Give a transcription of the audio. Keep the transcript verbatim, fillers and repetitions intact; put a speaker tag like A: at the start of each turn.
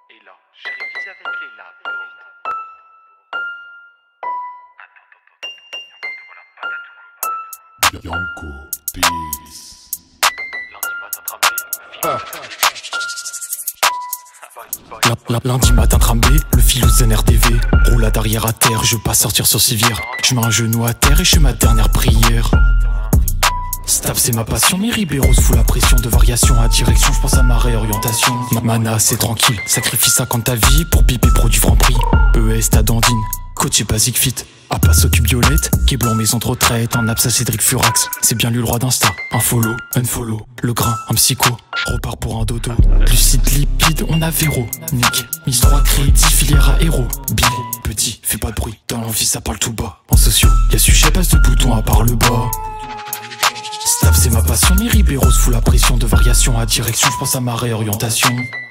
A: Et là, je révise avec les lapins.
B: Yanko, peace.
A: Lundi matin tramé,
B: Ah.
C: La- la- Lundi matin trambé, le fil aux N R D V. Roulade arrière à terre, je veux pas sortir sur civière. Je mets un genou à terre et je fais ma dernière prière. Staff c'est ma passion, mais Ribéros fout la pression. De variation à direction, je pense à ma réorientation. Ma mana c'est tranquille, sacrifie cinquante ta vie pour piper produit Franprix. E S ta dandine, coach et basic fit. A passe au cube violette, qui est blanc maison de retraite. En absa Cédric Furax, c'est bien lui le roi d'Insta. Un follow, unfollow, le grain, un psycho. Repart pour un dodo, lucide lipide, on a véro. Nick, mise trois crédits, filière à héros. Bill, petit, fais pas de bruit, dans l'envie ça parle tout bas. En sociaux, y'a sujet, passe de bouton à part le bas. Staff c'est ma passion, mais Ribéros fout la pression. De variation à direction, je pense à ma réorientation.